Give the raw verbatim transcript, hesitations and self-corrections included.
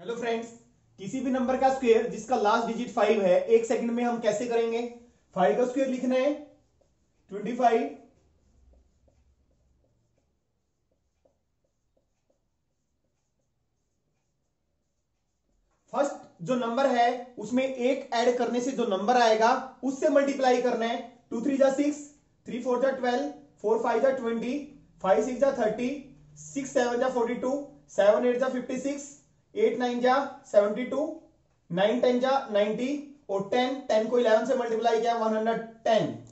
Hello friends, किसी भी number का स्क्वायर जिसका लास्ट डिजिट फाइव है एक सेकंड में हम कैसे करेंगे। फाइव का स्क्वायर लिखना है ट्वेंटी फाइव। फर्स्ट जो नंबर है उसमें एक ऐड करने से जो नंबर आएगा उससे मल्टीप्लाई करना है। टू थ्री जा सिक्स, थ्री फोर जा ट्वेल्व, फोर फाइव जा ट्वेंटी, फाइव सिक्स जा थर्टी, सिक्स सेवन जा फोर्टी टू, सेवन एट जा फिफ्टी सिक्स, एट नाइन जा सेवेंटी टू, नाइन टेन जा नाइंटी और टेन टेन को इलेवन से मल्टीप्लाई किया वन हंड्रेड टेन।